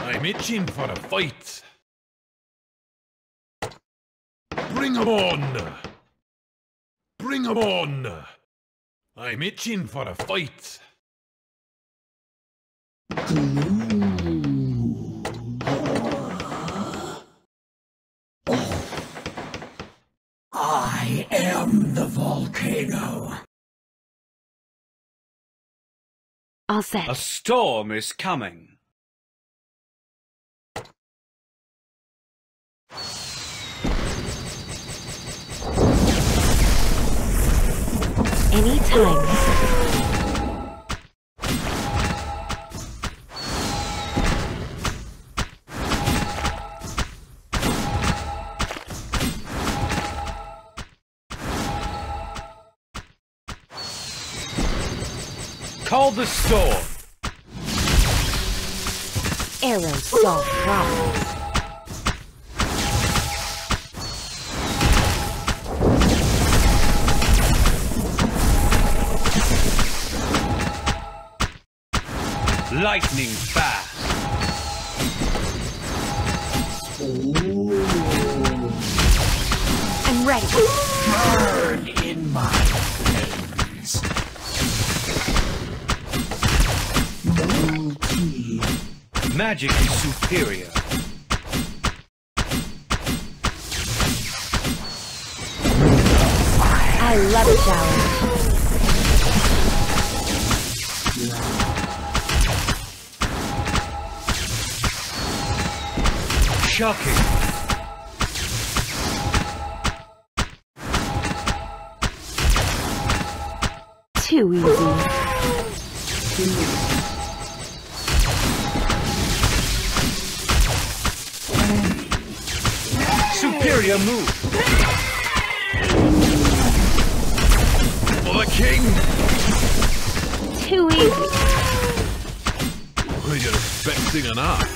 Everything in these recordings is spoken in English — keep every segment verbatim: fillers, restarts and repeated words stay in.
I'm itching for a fight. Bring 'em on! Bring 'em on! I'm itching for a fight. I am the volcano. All set. A storm is coming. Anytime. Call the storm. Arrows solve problems. Lightning fast. I'm ready. Burn in my flames. Multi. Magic is superior. I love a challenge. Shocking. Too easy. Superior move. For the king! Too easy. Were you expecting an axe?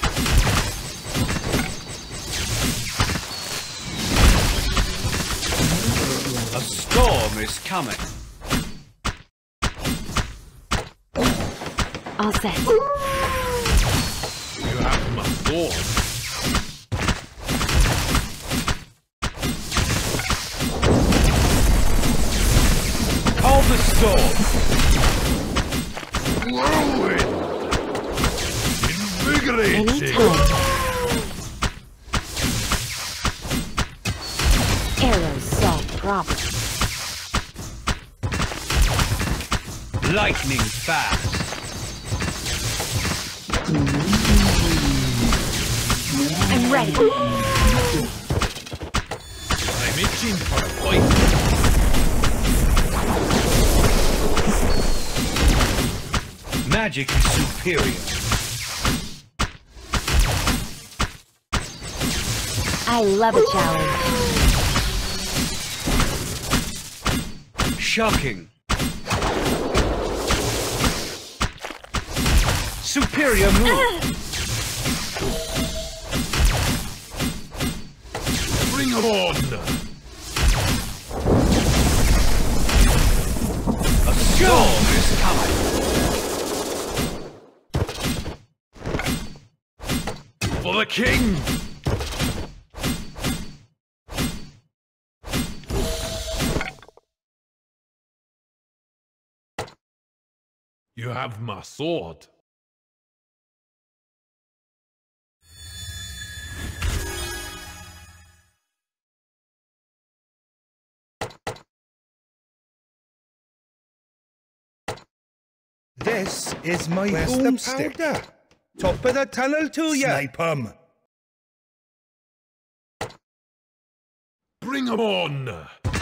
A storm is coming. All set. You have my sword. Call the storm. Whirlwind! Invigorating! Anytime. Arrows solve problems. Lightning fast. I'm ready. I'm itching for a fight. Magic is superior. I love a challenge. Shocking. Superior move. Bring 'em on! A storm is coming. For the king! You have my sword. This is my boomstick. Top of the tunnel to ya. Snipe 'em. Bring 'em on!